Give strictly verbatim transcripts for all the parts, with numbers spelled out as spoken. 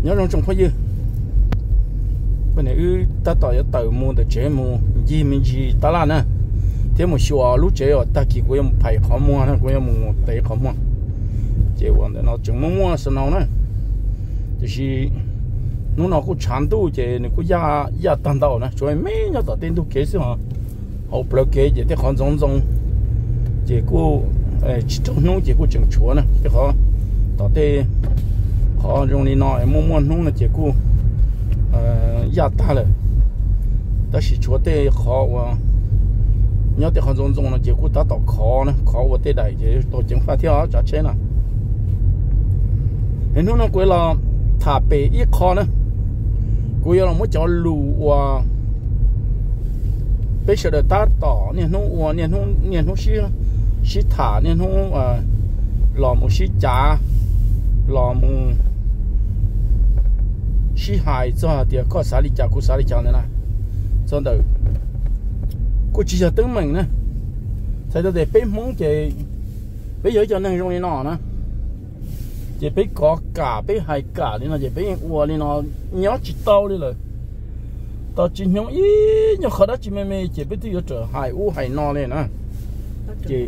nhớ trong trong phải dư bên này ư ta tỏi ya tỏi mua để chế mua gì mình gì ta là nè thế một số lúc chế ở ta chỉ có một phải khó mua nè có một tệ khó mua chế hoàn để nó chừng mua mua sao nào nè thì nó nó cũng chán tu chế nó cũng ya ya tan đầu nè cho em mấy nhớ tao tên tu kế xíu hả họ bơ kế chế thì họ giống giống chế cũng chỉ trong nông chế cũng chừng chúa nè cái họ tao tên họ dùng đi nói mua mua nông là chế cũng ya ta rồi ta chỉ chúa tên họ nhớ thì họ dùng dùng là chế cũng ta tao khó nè khó của tên đại chế tôi chẳng phát theo trả chế nè hiện nó quay là thả bể ít khó nè cô yêu là muốn cho lù và bây giờ để ta tỏ nên nó và nên nó nên nó xí xí thả nên nó à lò một xí chả lò một xí hài cho thì có xả đi chả có xả đi chả này nè cho đỡ cô chỉ là tướng mình nè thay cho để bế món chị bây giờ cho nên trong này nọ nè chị bế có cả bế hai cả nên là chị bế ua nên nó nhớ chỉ tao đi rồi tao chỉ nhớ ý nhớ khó đó chị mê mê chị bế tiêu trở hai u hai nọ này nè chị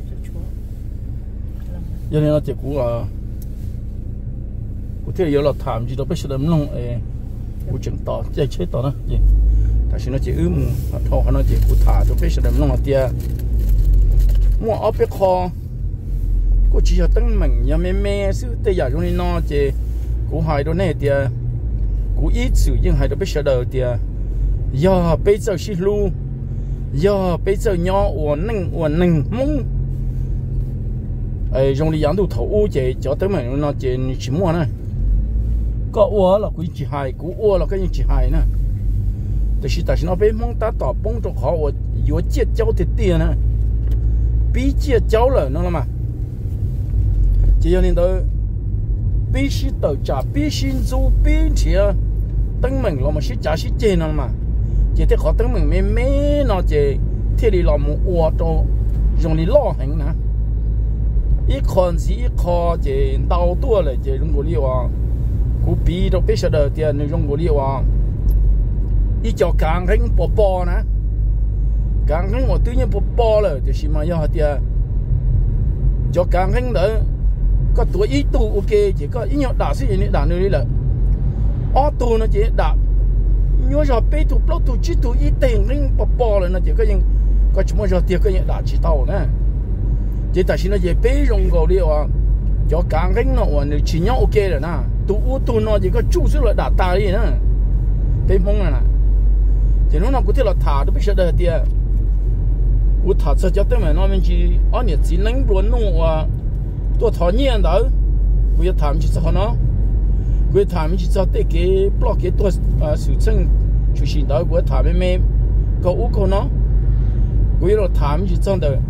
cho nên là chị cũng là cũng thế giờ là thảm gì đâu biết sự nông ấy cũng chẳng tao chạy chết tao đó chị tại sao nó chỉ ướm thọ nó chỉ cũng thả cho biết sự nông là tia mua ở bên kho cô chỉ là tăng mình nhà mẹ mẹ xứ tây giả trong này nó chỉ cú hai đôi này thì cú ít sử dụng hai đôi bây giờ thì giờ bây giờ xí lu giờ bây giờ nhỏ uốn nâng uốn nâng mông ấy trong này养đủ thầu u chỉ cho tới mình nó chỉ chỉ mua này có uốn là quý chỉ hai cú uốn là cái gì chỉ hai nèแต่是但是那边蒙打打帮助好我有结交的店呢比结交了知道吗chỉ cho nên tôi biết sĩ tự trả biết xin du biết thì tấn mình là một sĩ trả sĩ trên nó mà chỉ thấy họ tấn mình mê mê nó chỉ thế thì là một ô tô dùng đi lo hành nè ít con gì ít con chỉ đau tua lại chỉ dùng cái liều à cú bí đâu biết sao đời tiền nó dùng cái liều à ít cho càng hành bỏ bỏ nè càng hành một tự nhiên bỏ bỏ rồi thì xí mà do tiền cho càng hành đó có tuổi ít tu ok chỉ có ít nhau đào sĩ này đào nơi là ô tô nó chỉ đào nhớ rồi bây tu lâu tu chỉ tu ít tiền nên bỏ bỏ rồi nó chỉ có những có chúng nó tiền có những đào chỉ tàu nè chỉ tại sao nó chỉ bây dùng gọi đi à cho càng cái nó nó chỉ nhau ok rồi nè tu ô tô nó chỉ có chú sức là đào ta đi nè bây mong này nè thì nó nó có thể là thả được bây giờ đời tiền cú thả cho cho tới mà nó mình chỉ ở nhà chỉ nâng luôn nó à tôi thọ nhiên đó, bây giờ thảm chỉ cho nó, bây giờ thảm chỉ cho cái cái block cái tôi sử dụng chủ sinh đó, bây giờ thảm em em có u có nó, bây giờ thảm chỉ cho được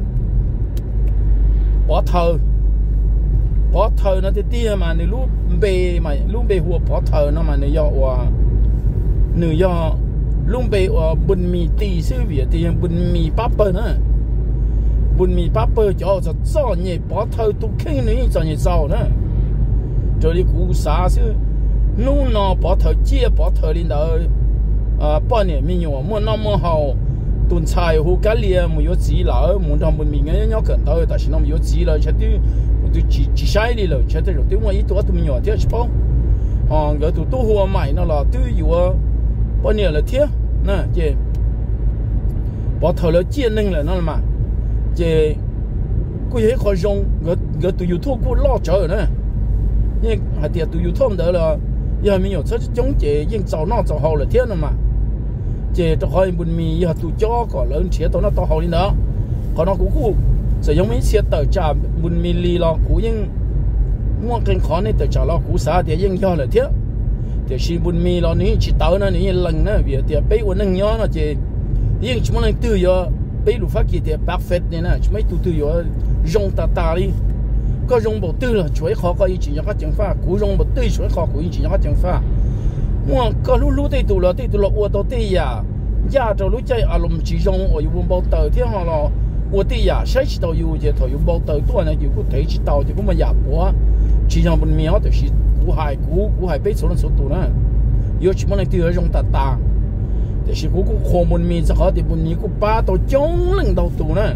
bỏ thờ, bỏ thờ nó thì tia mà nếu lúc bề mà lúc bề hùa bỏ thờ nó mà nếu do và nếu do lúc bề và bún mì tì sư việt thì bún mì bắp nữa bún mì bắp cho cho cho nhẹ bỏ thâu tu kinh này cho nhẹ giàu nữa cho đi cú sa chứ nung nó bỏ thâu chia bỏ thâu lên đó à bao nhiêu mình nhiều mua năm mua hậu tuần菜好吉利冇有紙啦，冇同門面嘅一樣近到，但是我冇有紙啦，出啲我都自自晒啲啦，出啲肉啲我依度都唔要啲一包，啊，嗰度都好賣嗱啦，都要啊，半年嚟貼，嗱即把頭嚟接能嚟嗱嘛，即佢喺個用，我我都要拖過攞走呢，因為係啲都要拖唔到啦，因為沒有出種即應做嗱做好嚟貼啦嘛。chế cho hỏi bún mì giờ tụi chó có lớn chế tao nó to hậu đi nữa còn nó cũng cũng sử dụng mấy xe tờ trả bún mì lì lo cũng nhưng mua cái khó này tờ trả lo cũng xả thì nhưng do là thế thì khi bún mì lo ní chỉ tao nó ní lần nữa vì thì bây giờ nâng nhó nó chế nhưng chúng mình từ giờ bây lúc phát kỳ thì perfect này nè chúng mình từ từ giờ dùng ta ta đi có dùng bộ tư là chuối khó có ý chỉ cho các trường pha cũng dùng bộ tư chuối khó cũng ý chỉ cho các trường pha mua có lúc lúc tây tụ là tây tụ là ô tô tây à, nhà cho lúc chơi à lồng chỉ dùng ở dùng bao tờ thế họ là ô tây à, sai chỉ tàu dùng thì tàu dùng bao tờ tôi này dùng có thể chỉ tàu thì cũng mà giả bỏ, chỉ dùng bên miếng thì chỉ cú hải cú cú hải bế số lần số tụ nữa yêu chỉ muốn này tiêu trong ta ta thì chỉ cú cú khổ buồn mi sẽ khó thì buồn mi cú ba tàu chống lần đầu tụ nữa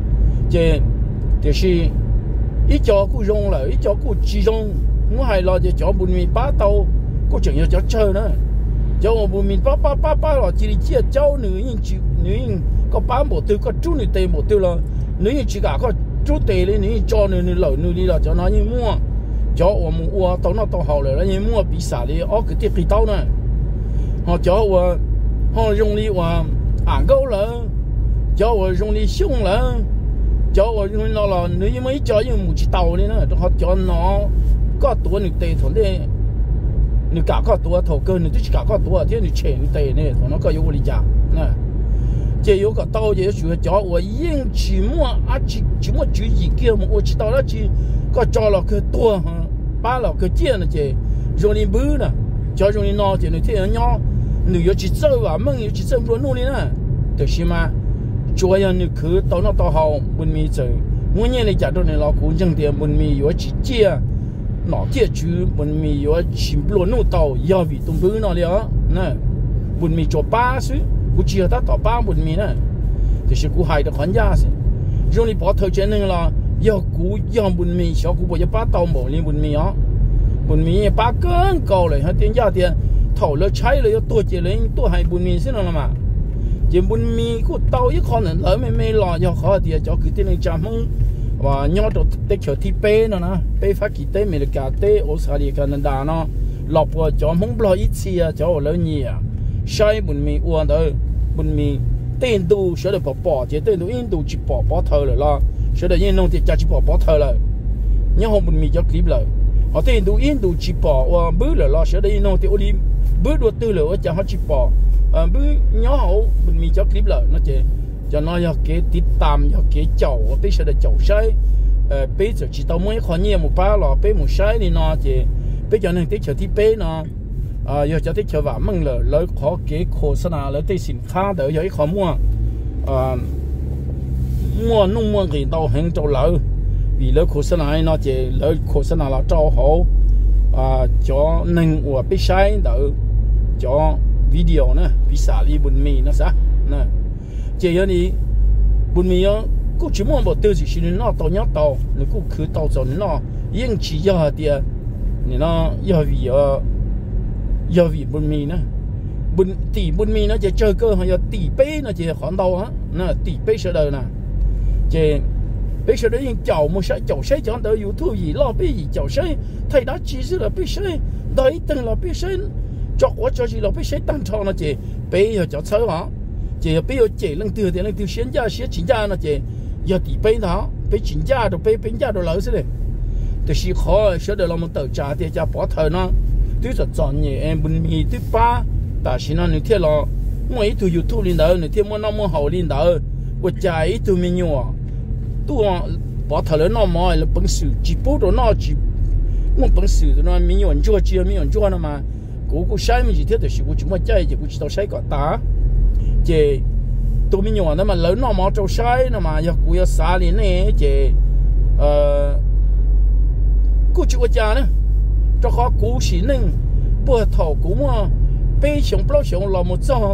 chứ thì chỉ ít cho cú rong là ít cho cú chỉ rong muốn hay lo thì cho buồn mi ba tàu cú chẳng yêu cho chơi nữa cho buồn mi ba ba ba ba là chỉ chỉ cháu nữ nhân chỉ nữ nhân có ba bộ tiêu có chú nữ tây bộ tiêu là nữ nhân chỉ cả có chú tây lên nữ nhân cho nữ nữ lẩu nữ đi là cho nó như mua cho我们我到那到好了，人家摸比啥的，哦，个地给到呢，好叫我，好用力我俺够了，叫我用力凶了，叫我用到了，你因为叫用木去刀的呢，都好叫那个多你对头的，你搞个多头哥，你就是搞个多，天你钱你对呢，从那个有我的家，那。这有个刀也说叫我应期末啊，期期末就一个么，我知道了去，个找了个多哈，把了个见了这，容易不呢，叫容易闹这你天鸟，你要去走啊，梦要去走不努力呢，就是嘛，这样你去到那到好文明走，我年的家头你老公正的文明要去接，哪天去文明要去不弄到要为东不那了，那文明做八岁。กูเชื่อถ้าต่อป้าบุญมีนะแต่ฉันกูหายแต่ขวัญยาสิช่วงนี้พอเธอเจนึงละยากูยอมบุญมีชาวกูบอกจะป้าเตาหมอนี่บุญมีอ๋อบุญมีป้าเกินเก่าเลยฮะเตียนยาเตียนเท่าแล้วใช้เลยตัวเจเลยตัวให้บุญมีสินะละมาเจบุญมีกูเตาอีกคนหนึ่งเลยไม่ไม่รอยาขอเตียจะคือที่นึงจำมึงว่าย้อนตัวเด็กเขียวที่เป้นะนะเป้ฟ้ากีเต้อเมริกาเต้ออสเตรเลียแคนาดาเนาะหลอกว่าจอมึงปล่อยอีเสียจะเอาแล้วเนี่ยใช้บุญมีอ้วนเด้อบุญมีเต้นดูเชื่อเดี๋ยวปอปอเจ้าเต้นดูอินดูจีปอปอเธอเลยล่ะเชื่อเดี๋ยวยินน้องเจ้าจีปอปอเธอเลยเนี่ยห้องบุญมีจะคลิปเลยเอาเต้นดูอินดูจีปอว่าบื้อเลยล่ะเชื่อเดี๋ยวยินน้องเจ้าอุลิบื้อดูตื้อเลยว่าจะเขาจีปอเออบื้อเนี่ยห้องบุญมีจะคลิปเลยนะเจ้จะน้อยอยากเกติดตามอยากเกเจ้าไปเชื่อเดี๋ยวเจ้าใช้เออไปจะจีตามวยคนเนี่ยหมู่ป้าหล่อไปหมู่ใช้นี่นะเจ้ไปจะนั่งเตะเชื่อที่เป้นะอ่าอยากจะได้เชื่อว่ามึงเลยแล้วขอเก๋โฆษณาแล้วได้สินค้าเดี๋ยวอยากให้ขอมั่วอ่ามั่วนุ่งมั่วกิน到很早了vìแล้วโฆษณาเนาะเจแล้วโฆษณาเราเจ้าเขาอ่าจอหนึ่งว่าไปใช้เดี๋ยวจอวิดีโอนะพิสาลีบุญมีนะซะนะเจอย่างนี้บุญมีอ่ะกูชิมั่วบอกตัวสิชินนอต่อเนาะต่อแล้วกูคือต่อจนเนาะยิ่งชี้ยาเดียนี่เนาะยาวีอ่ะยาวีบุญมีนะบุญตีบุญมีนะจะเจอเกอร์ฮะตีเป้นะจะขอนเตาฮะนะตีเป้เสด็จนะจะเป้เสด็จยังเจ้าไม่ใช่เจ้าใช่จังเดียวยูทูบยี่ล้อเป้ยี่เจ้าใช่ไทยดัชชีสิเราเป้ใช่ได้ตั้งเราเป้ใช่จอกว่าจอจีเราเป้ใช่ตั้งทองนะจะเป้要叫车哈จะเป้要เจริญตัวเดียวนึงตัวเสียนยาเสียจินยานะจะ要ตีเป้นะเป้จินยาตัวเป้เป็นยาตัวเหลือสิเลยแต่สิขอเสด็จเรามันเติร์จ่าเดียจะปอเธอนะ对着专业，不米对吧？但是呢，你听了，我一头有土领导，你听我那么好领导，我家一头没有啊，都把他的那么了本事，几包到那几，我本事的那没有人做，只有没有人做了嘛。个个下面几天就是我就么家就我知道谁个打，这都没有啊，那么老那么做晒那么要过要三年呢，这呃，过去我家呢。cho họ cú xí nâng bữa thầu cú mà bê xong bao xong là một trăm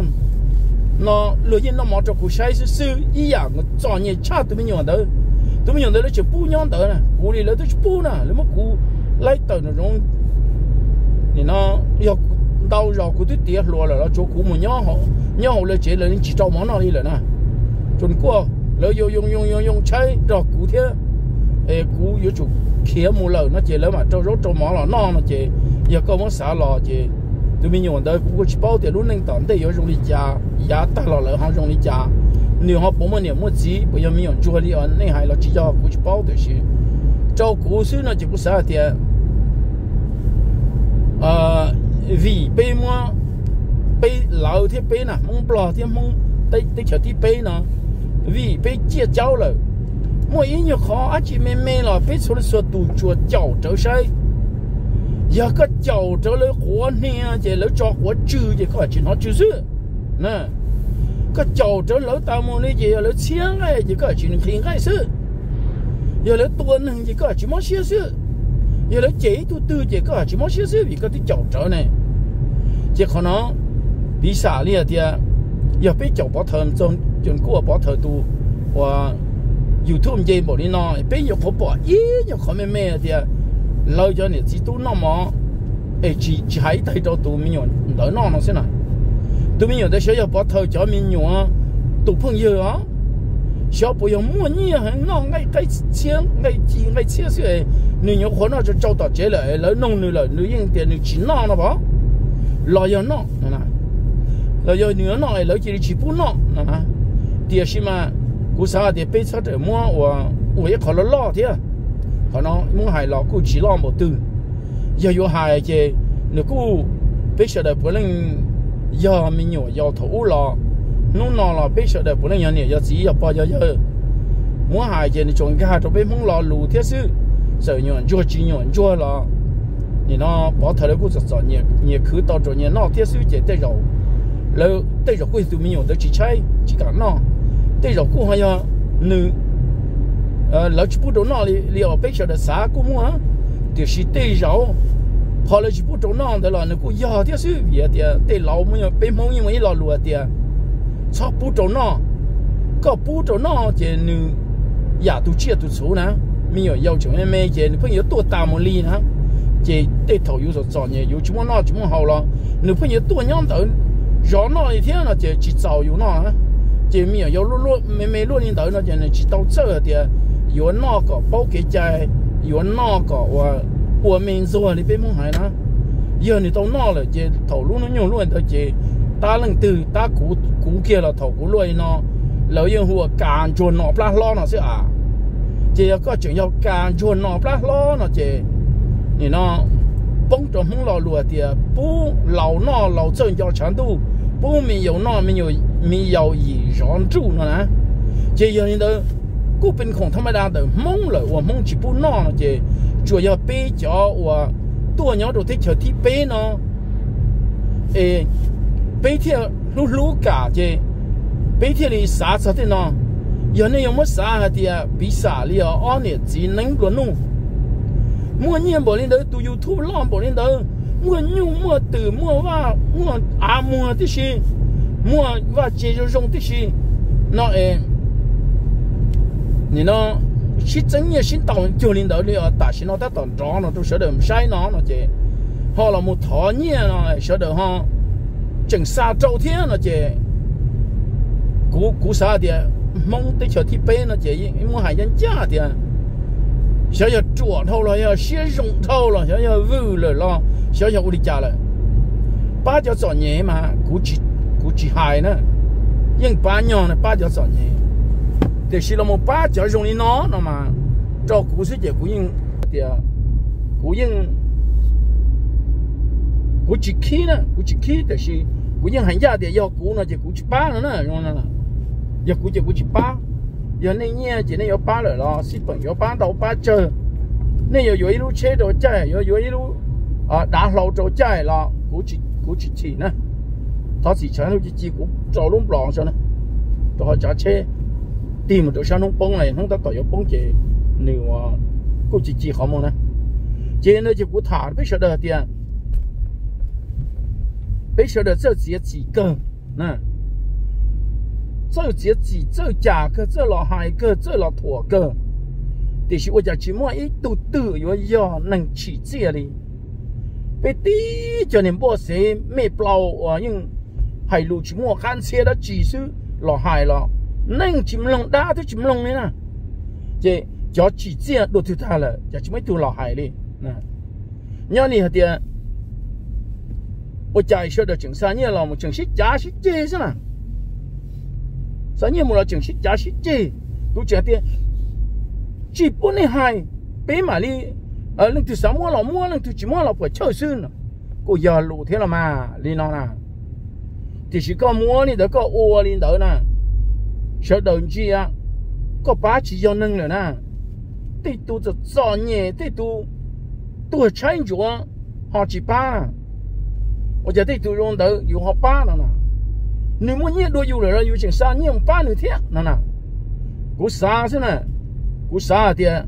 nó lừa nhiên nó mò cho cú sai sư sư ý dạng chọn nhẹ cha tụi mình nhọn đó tụi mình nhọn đó là chỉ bu nhọn đó nè cú đi lấy tôi chỉ bu nè lấy mà cú lấy tờ nó giống thì nó yêu đau rồi cú tôi tiệt lùa là nó chỗ cú mà nhọn họ nhọn họ lấy chế là chỉ cho món nào đi là nè chuẩn qua lấy dùng dùng dùng dùng dùng chơi rồi cú thế ê cú yếu chủ kia mua lợn nó chỉ lấy mà trâu rốt trâu mỏ là non nó chỉ giờ có món xả lò chỉ tụi mình nhổn đây cũng có chỉ bao tiền luôn nên tận đây có dùng đi giá giá ta lò lợn họ dùng đi giá nếu họ bố mà nếu mua gì bây giờ mình nhổn chua đi ăn nên hay là chỉ cho cũng chỉ bao tiền xí trâu cú xứ nó chỉ có xả tiền à vì bê mua bê lợn thì bê nè mông bò thì mông tây tây chợ thì bê nè vì bê chia cháu rồi mỗi ý nhiều khó á chị mê mê là biết số số tụ chùa chậu trở say giờ cái chậu trở lấy của nè chỉ lấy cho của trừ chỉ có chỉ nó trừ dữ nè cái chậu trở lấy tao mua này chỉ lấy chiang này chỉ có chỉ khiến cái sự giờ lấy tuần này chỉ có chỉ món xia sự giờ lấy chế tu tư chế có chỉ muốn xíu xíu vì có tí chậu trở này chế khó nó bị xả liền thì giờ bị chậu bỏ thơm trong chuyện của bỏ thơm tu và YouTube chế bỏ đi nó bị giờ khó bỏ ý giờ khó mê mê thì lâu cho nên chỉ tu nó mà ấy chỉ chỉ hay thấy cho tu mình nhon đỡ nó nó xem nào tu mình nhon để sẽ giờ bỏ thơm cho mình nhon tu phong yêu á小朋友摸你很孬，爱该钱爱钱爱钱些，你有可能就找到这了，来弄你了，你应点你去拿了吧？老要拿，那那，老要你要拿，老叫你去不拿，那那，第二是嘛，古啥的被车的摸我我也考了老的，可能摸还老古去老没得，要有还的，你古被晓得不能要没有要头了。nó nọ là bây giờ đây bữa nay nhà giờ chỉ giờ bao giờ giờ muốn hai chuyện chọn cái cho bên mông lò lù thế sư giờ nhọn chua chỉ nhọn chua là thì nó bỏ thời đấy cũng rất rõ nhiều nhiều cứ tao cho nhiều nó thế sư chỉ tới rồi lâu tới rồi cuối tụi mình nhọn tới chỉ chơi chỉ cả nó tới rồi cũng hay à nữ lâu chỉ bút đồ nó li li ở bây giờ đây xã cũng muốn thì chỉ tới rồi họ lâu chỉ bút đồ nó đó là nó cũng giờ thế sư vậy thì tới lâu mới bên mông như mấy lò lùa thì sao bút trâu nó có bút trâu nó thì nữ giả tu chia tu số nè mình ở yêu chúng em mấy thì nữ phải nhớ tua tao một ly nè thì để thầu yêu rồi chọn nhỉ yêu chúng nó chúng nó hậu lo nữ phải nhớ tua nhóm tới rõ nó thì thế là thì chỉ giàu yêu nó thì mình ở yêu luôn luôn mấy mấy luôn đi tới nó thì chỉ tao chơi thì yêu nó có bao cái trái yêu nó có và của mình rồi thì bên mông hải nè giờ thì tao nó là thì thầu luôn nó nhiều luôn tới thì ta lần từ ta cú cú kia là thầu cú lôi nó lỡ yên hùa càng chuồn nọ pla lo nó sẽ à chỉ có chuyện yêu càng chuồn nọ pla lo nó chỉ thì nó bông trong không lò lùa thì bố lẩu nó lẩu chân cho chán tu bố mình yêu nó mình yêu mình yêu gì rõ trụ nó nè chỉ giờ như đó cú bên không thằng đa đó mong lợi và mong chỉ bố nó nó chỉ chủ yếu bé cho và tua nhau đồ thích chờ thì bé nó ê bây giờ lú lú cả chứ bây giờ đi xả xả thế nào giờ này有么xả thì bị xả li ở anh này chỉ能luôn luôn mua nhiều bộ lên đó tu YouTube làm bộ lên đó mua nhiều mua từ mua vào mua à mua thế gì mua vào chế cho dùng thế gì nó ê nó chỉ真嘢先當就lên đó đi ở tại sao nó ta當rõ nó tôi sợ được sai nó nó chứ họ là một thọ nhẹ nó sợ được ha整啥周天了姐，古古啥的，蒙对小提杯了姐，因为还人家的，小小桌头了，要写绒头了，小小屋了了，小小屋里家了，八角做年嘛，估计估计还呢，因八年呢八角做年，但是了么八角容易拿了嘛，照顾是姐顾应的，顾应。cú chỉ khí nè, cú chỉ khí tại vì cú những hành gia thì do cú nó chỉ cú chỉ ba nữa nè, rồi nè, giờ cú chỉ cú chỉ ba, giờ này nhé chỉ này có ba rồi lo, xí bằng có ba đầu ba chơi, này giờ dưới lú chế đồ chơi, giờ dưới lú à đá lầu đồ chơi lo, cú chỉ cú chỉ chỉ nè, đó chỉ chơi nó chỉ chỉ cú trò luôn bỏng sao nè, rồi trả chế, tìm một chỗ sao nó bông này, không ta tỏi bông chỉ nếu cú chỉ chỉ không nè, chế nó chỉ cú thả biết sao được tiền. bây giờ的这几几个，嗯，这几几这价格，这老海个，这老驼个，但是我家起码一度度有要能起这里，被第叫你波谁没包啊？因海路起码看车的技术老海了，能起码弄大都起码弄的呢，这叫起这都对他了，就起码都老海哩，嗯，你要你和点。我家说的整三年了，我整是加是这是嘛？三年没了整是加是这，都讲的，基本的还北马里，呃，那就什么了么，那就什么了不超生了，个要路天了嘛，你那呐，就是个么呢，的个窝里头呢，小东西啊，个把起要弄了呢，对都是造业，对都都参着好几把。我觉得都用到有好八了呢，你们也都有了，有成三年八六天了呢，过啥子呢？过啥的？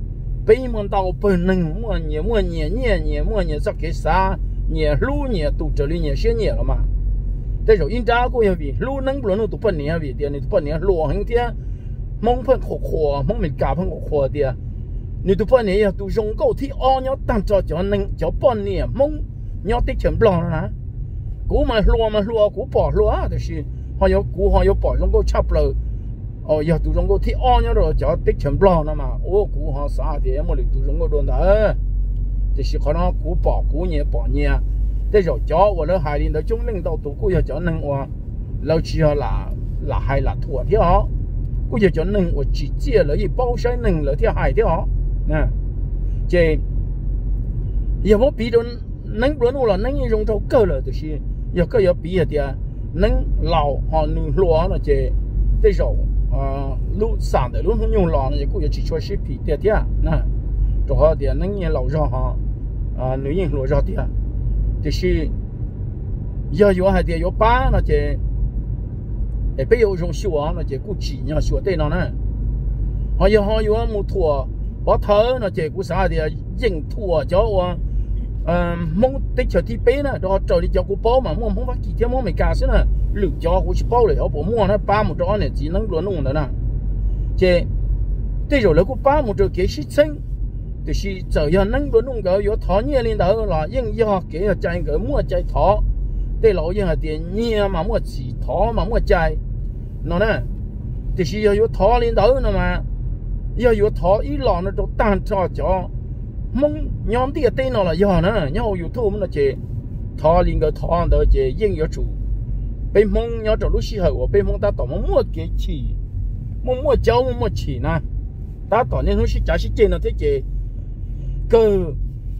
bây mòn tàu bên nâng mua nhẹ mua nhẹ nhẹ nhẹ mua nhẹ sao cái xa nhẹ lú nhẹ tụ trở đi nhẹ xe nhẹ了嘛แต่เราอินจ้ากูยังวิลูนั่งบล้วนตัวปนเนี่ยวิเดียนี่ตัวปนเนี่ยหลวงเดียมองเพิ่งขวขวมองไม่กล้าเพิ่งขวขวเดียนี่ตัวปนเนี่ยตัวรงเก้าที่อ้อเนี่ยตั้งจอจอนั่งจอปนเนี่ยมองเนี่ยติดเฉินบล้อนะกูมาหลวงมาหลวงกูปอหลวงแต่สิเขา有กูเขา有ปอรงเก้าชับเลยอ๋อตัวรงเก้าที่อ้อเนี่ยเราจอติดเฉินบล้อนะมาโอ้กูเขาสาเดียมันเลยตัวรงเก้าโดนด่าแต่สิเขาเนาะกูปอกูเนี่ยปอเนี่ยแต่เราจ่อว่าเราหายดินเราจงเล่น到ตัวกู要จ่อนึงว่าเรา只要拿拿海拿ถั่วที่อ๋อกูจะจ่อนึงว่า直接了一包山นึง了ที่หายที่อ๋อนะเจอย่าว่าปีโดนนึงบล้วนว่านึงยังเท่าเกิดเลยตัวสิอย่าก็อย่าปีเดียนึงเหล่าหอนึงหลวงนะเจแต่เราอ่า路上的路上用老呢กูจะ只说是ปีเดียเดียนะตัวเขาเดียนึงยังเหล่าเราฮะอ่า女人หลวงเราเดีย就是要有还得有把那些，哎，不要用小啊，那些估计你要小对了呢。还有还有啊，木头，把头那些估啥的硬土啊，叫我，嗯，蒙得桥地背呢，然后找你叫我包嘛，蒙蒙发几天蒙没干事呢，六家我去包了，要不蒙那把木着呢，只能乱弄的呢。这，对着那个把木着给是真。就是只要能够弄个有讨年龄头了，应要给要摘个莫摘讨，对老人还得年嘛莫起讨嘛莫摘，喏呢，就是要有讨年头了嘛，要有讨一老那种单照叫，蒙娘爹对那了要呢，要有头们那些讨年个讨的这应要住，被蒙要找路时候我被蒙他到么莫给起，莫莫教莫莫起呢，他到那东西假是见了这些。个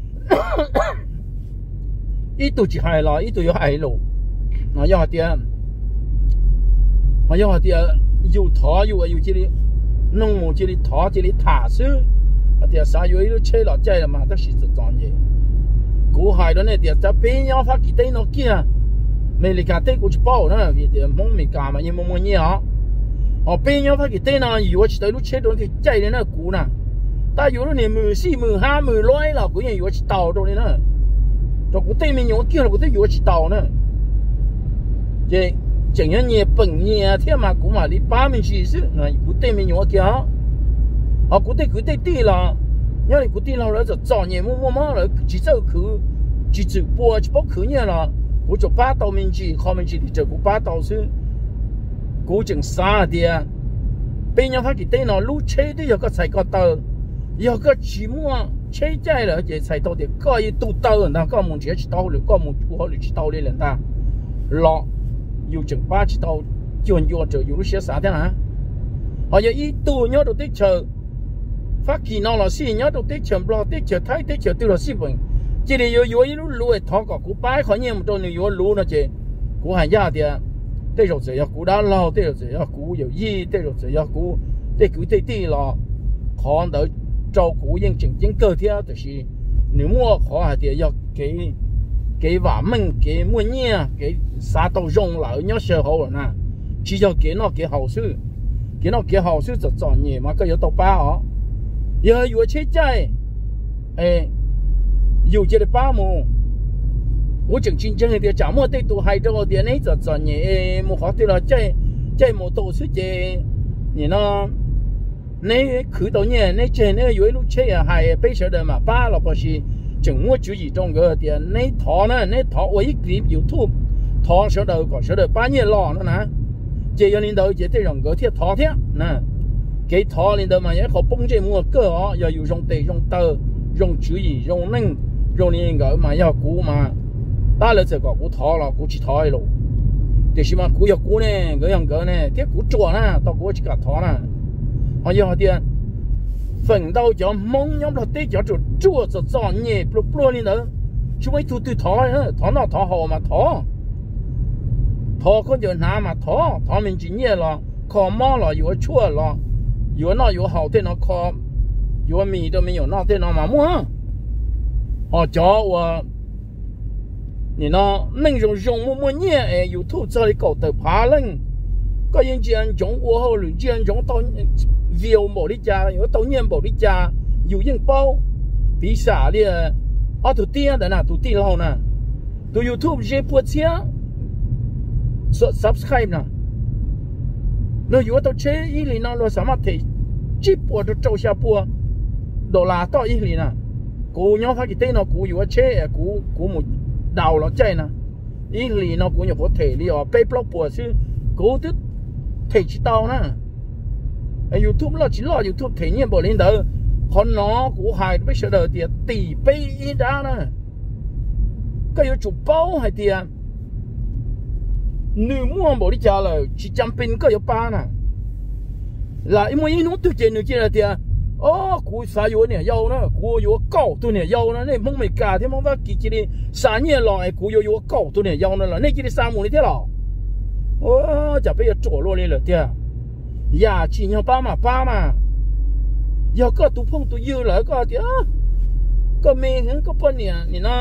一度就係啦，一度要係路，啊要啲，啊要啲有拖有有這裡弄冇這裡拖這裡塔樹，啊啲啥有一路車落仔啦嘛，都是這種嘢。古係咯呢啲就邊樣發幾多諾基啊，未嚟家啲古去包啦，佢啲冇未幹嘛，又冇冇嘢啊，哦邊樣發幾多呢？如果去到路車度啲仔咧那古呢？taอยู่นี่มือสี่มือห้ามือร้อยเรากูยังอยู่ที่เตาตรงนี้นะตัวกูเต้ไม่อยู่เกี่ยวเรากูเต้อยู่ที่เตานะเจ๊จังยังเนี่ยปุ่งเนี่ยเที่ยมากูมาดิป้ามันชี้สินะกูเต้ไม่อยู่เกี่ยวอ่ะกูเต้กูเต้ตีละยังกูตีเราแล้วจะจ่อเนี่ยมั่วมั่วแล้วจีเจ้าคือจีจุบัวจีบอกคือเนี่ยละกูจะป้าเตามันจีข้อมันจีดิจะกูป้าเตาสิกูจึงซาเดียเป็นยังพักกี่เต้เนาะลูกเช่ที่อยากก็ใส่ก็เตา要个期末车载了，这才到的个一都到人，那个门前去到了，个门不好去到的人呐，老有正八去到，就要着有些啥的啊？好像一度要到的车，发起闹了事，要到的车不的车，太的车对了四分，这里有有一路路的他个古摆好像不到你有路那些，古还压的，对着这要古打老，对着这要古有意，对着这要古，对古对地了，看到。照顾人正正个体就是你莫可还得要给给娃们给每年给啥都用了，要学好了呢，只要给那给好处，给那给好处就赚钱嘛，个要到八哦，要有车载，哎，有这个八毛，我正正正的讲莫对都还着点呢就赚钱，哎，莫好对了，再再莫多出这，你呢？你去到呢？你这呢有一路车啊，还背上的嘛，把了不是正我注意中个的，你拖呢？你拖我一点有土，拖上头个上头把你拉了呢？这要领导这这种个铁拖铁，呢，给拖领导嘛，也好帮这么个哦，要有用地用刀用注意用能用那个嘛要估嘛，打了这个估拖了，估去拖一路，就是嘛估要估呢，个样个呢，这估做呢，到估去个拖呢。好像的，分到叫蒙样不对叫做做着造孽，不不哩的，就为土对讨呢，讨那讨好嘛讨，讨可就拿嘛讨，讨们几年了，靠马了有错了，有那有好的那靠，有米都没有那的那嘛么，哦叫我，你那内容用么么年哎，有土这里搞的爬人。个人既然种我后，既然种到 view 冇啲价，如果到年冇啲价， อยู่ยังเป้าปีศาจเนี่ยอ๋อตัวเตี้ยแต่น่ะตัวเตี้ยเราน่ะตัว YouTube เจ็บปวดเสีย subscribe น่ะเราอยู่ว่าตัวเชยอีหลีน่ะเราสามารถที่จีบปวดตัวเจ้าชาปัวดอลลาร์ต่ออีหลีน่ะกูย้อนพักกี่เต้นน่ะกูอยู่ว่าเชยกูกูหมดดาวแล้วใจน่ะอีหลีน่ะกูอยู่พอเทลีอ๋อไปปลอกปวดซื้อกูตึ๊ดเทชิตาวน่ะไอ้ YouTube เราจีรอ YouTube เทเนี่ยบ่เล่นเด้อคนน้อกูหายไม่เฉลยเดียตีไปอีด้าน่ะก็อยู่จุดเป้าให้เดียหนึ่งมั่วบ่ได้จ้าเลยที่จำเป็นก็อยู่ป้าน่ะlà因为侬对见侬见了的哦，กู啥有呢要呢，กู有高度呢要呢，那蒙没干的蒙话几几的三年了，哎，กู有有高度呢要呢了，那几的三亩的的了，哦，就被着落来了的，呀，今年八嘛八嘛，要个都碰都有了个的，个没人个半年，你呢，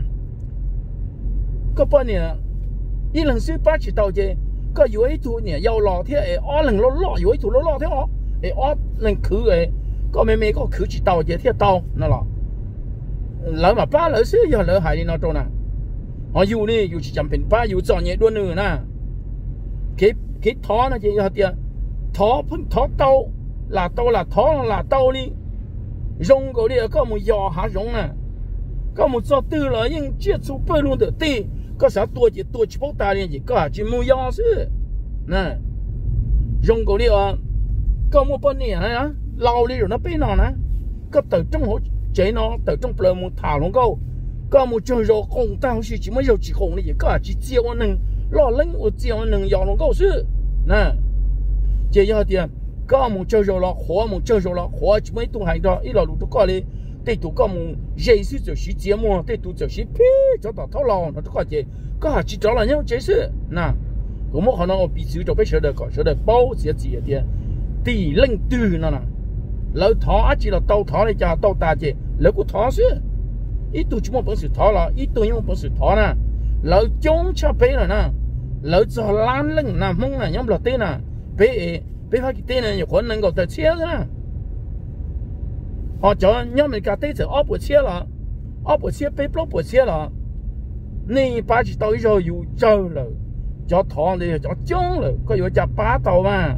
个半年，一两岁八起到的。ก็อยู่ไอ้ตัวเนี่ยยาวรอเท่าไอ้อ้อหลังล้อล้ออยู่ไอ้ตัวล้อล้อเท่าไอ้อ้อหลังคือไอ้ก็ไม่ไม่ก็คือจีเตาเจเท่าเตานั่นแหละแล้วมาป้าเลยซื้อยาเลยหายในนอตรงน่ะอ๋ออยู่นี่อยู่ที่จำเป็นป้าอยู่จอดเนี่ยด้วยหนึ่งนะคิดคิดท้อนะเจ้าเดียท้อพึ่งท้อเตาหลาเตาหลาท้อหลาเตานี่รงก็เดียก็มึงยอหารงน่ะก็มึงจอดตื้อเลยยังเจี๊ยบสู้เปิดลงเดือดตีก็สาวตัวจีตัวจีพวกตาเนี่ยจีก็จีมูยอซื้อนะรงก็เรียกก็มูปนเนี่ยนะเราเรียกนะไปนอนนะก็แต่จงหัวใจนอนแต่จงเปลือยมูถาลงก็ก็มูจงรอคงตั้งสิจีไม่ยอจีคงเนี่ยก็จีเจียวหนึ่งรอเล่น我เจียวหนึ่งยอลงก็ซื้อนะเจียวเดียก็มูจงรอละหัวมูจงรอละหัวจีไม่ต้องหายตัวอีหลอดูตัวก็เลย对图个么，认识就是节目，对图就是屁，找到套牢，那这个节，个还去找了人解释，那我们可能我必须就被晓得个，晓得包些节的，地冷对了呢，老套阿记了到套的家到大节，那个套是，一度就么本事套了，一度用本事套呢，老中吃背了呢，老做懒冷那蒙啊，用不了对呢，背背他给对呢，有可能够得切呢。họ cho nhau mình cả tây giờ ốp bữa xe là ốp bữa xe bếp lốp bữa xe là nên ba chỉ tàu rồiอยู่เจอเลยcho thọเลยcho chốngเลยก็อยู่จะป้าtàu mà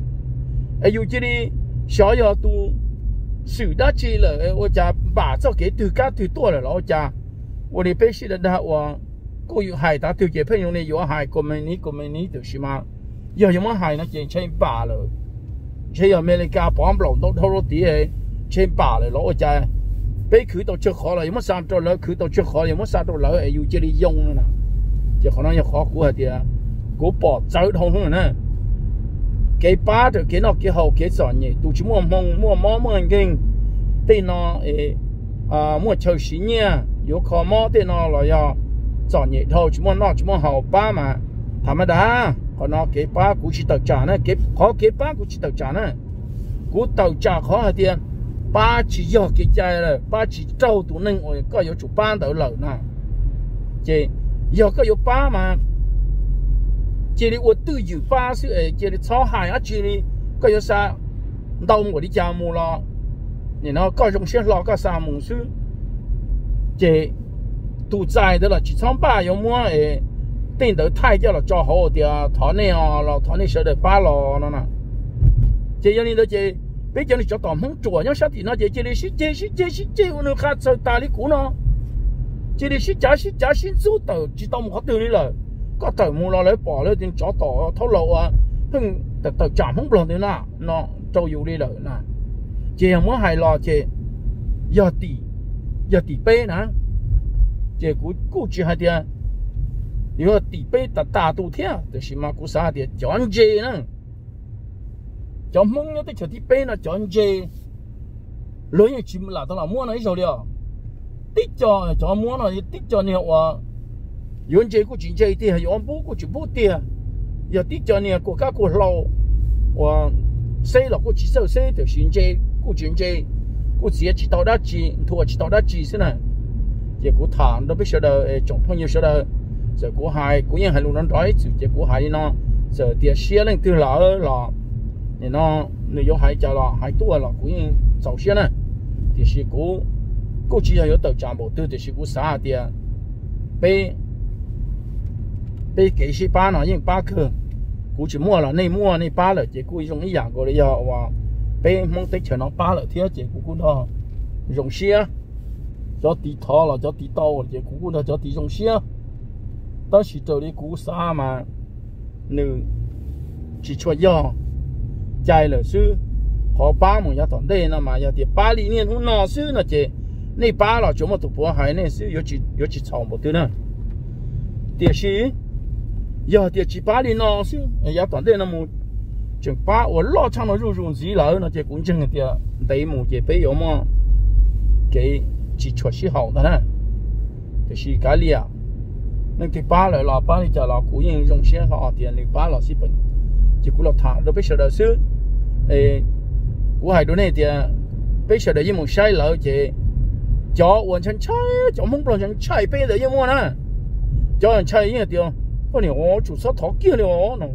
aiอยู่ที่นี่小要都数得起了我จะ把这给对家对多了我จะ我哋必须得他我ก็อยู่海打对嘅朋友呢有海ก็ไม่นี้ก็ไม่นี้就是嘛要有么海呢就千八了ใช่要ไม่เลยกาป้อมหลงต้องเท่าไหร่千八เลย攞就係俾佢到出海啦，有乜殺到佬佢到出海，有乜殺到佬係要即係用啦，就可能要考古下啲啊，古博走通通呢，幾巴就幾多幾後幾十年，都係摸摸摸摸摸經，啲呢誒啊摸抽屎呢，有靠摸啲呢來呀，十年頭就摸攞就摸後巴嘛，ธรรมดา可能幾巴古是到站呢，幾可幾巴古是到站呢，古到站可係啲。ba chỉ do cái trái là ba chỉ trâu tụ nâng rồi có yếu chủ ban đầu lợn nè chị do có yếu ba mà chị đi uất tư dự ba sự ấy chị đi sáu hai á chị đi có yếu sao đâu mà đi chào mù lo thì nó có trong xe lo có sao mù sư chị tụ dài đó là chỉ sáu ba yếu mua ấy tên đầu thay cho là cho họ thì thọ này là thọ này sẽ được ba lò nó nè chị cho nên đó chị bây giờ你做當空做，有啥地那這這裡是這是這是這我們看在大理古呢，這裡是這是這是做到知道冇對你了，個頭冇落嚟bỏ了點做到透露啊，哼特特站空不落點啦，喏就有你了嗱，這樣我係咯這要地要地杯呢，這估估計係點，如果地杯大大度聽，就是嘛估啥點轉這呢？cho mông nhớ tới chỗที่bên là chọn dê lối như chim là tao là mua này rồi đi à tích cho cho mua này tích cho nhiều à yon dê của chuyện dê thì hay yon bố của chuyện bố tiền giờ tích cho nhiều của các của lâu và xây là của chỉ sơ xây thì chuyện dê của chuyện dê của chỉ chỉ tao đã chỉ thua chỉ tao đã chỉ thế này giờ của thằng đó biết sao đâu chọn phong nhiêu sao đâu giờ của hai của những hai luôn nó đói giờ của hai nó giờ tiền xe lên từ lỡ là thì nó nếu có hai chợ là hai tua là cũng giàu xe này thì sĩ cũ cũ chỉ là có tàu chạm bộ tư thì sĩ cũ xã thì bé bé cái sĩ ba nó nhưng ba cơ cũ chỉ mua là này mua này ba là chỉ cũ dùng ý dạng của nó giờ và bé mong tới chờ nó ba là thế chỉ cũ cũ đó dùng xe cho tí thọ là cho tí tàu chỉ cũ cũ đó cho tí dùng xe đó chỉ cho đi cũ xã mà nữ chỉ cho do chạy là sư họ ba một nhà toàn đây mà nhà thì ba lý niên không nọ sư là chỉ này ba là chúng mà tụ bố hải này sư có chỉ có chỉ chọn một thứ nữa tiền sĩ giờ tiền chỉ ba lý nọ sư nhà toàn đây là một chừng ba ở lo chăng nó rủ rủ gì là nó chỉ cũng chừng tiền đấy một chỉ bây giờ mà cái chỉ cho sĩ hậu đó nè thì sĩ cái gì à nên cái ba lại là ba thì giờ là cũng những dùng xe họ tiền thì ba là sĩ bệnh chỉ cũng là thả nó biết sợ đời sư ê của hai đứa này thì bây giờ để một sai lỡ chị cho hoàn thành chạy cho mong là chẳng chạy bây giờ như mua nè cho anh chạy như tiêu có nhiều chủ số thọ kia nhiều nó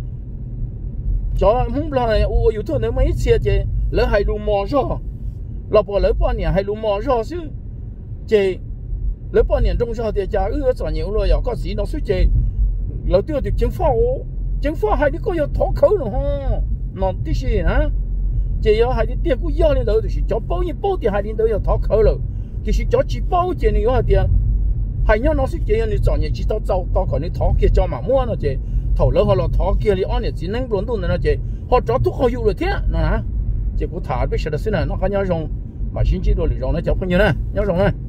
cho mong là ô yêu thương nếu mấy xe chị lỡ hai lù mò rồi là bỏ lỡ bao nhiêu hai lù mò rồi chứ chị lỡ bao nhiêu trong rồi thì cha ưa cho nhiều rồi có gì nó suy chị lỡ tiêu thì chính phủ chính phủ hai đứa có yêu thọ khẩu nữa ha nó tí gì hả chỉ có hai đứa tiền cũng yêu lên đâu thì cho bao nhiêu bao tiền hai đứa đều yêu thọ khẩu rồi thì chỉ cho chỉ bao tiền này có tiền hai nhau nó sẽ chỉ anh chọn những chỉ tao tao tao còn những thọ kia cho mà mua nó chỉ thầu lỡ họ là thọ kia thì anh chỉ năng luận tuần nó chỉ họ cho thuốc họ yêu được thế nó hả chỉ cũng thả biết sẽ là thế này nó có nhau rong mà xin chỉ đồ thì rong nó cho bao nhiêu nè nhau rong này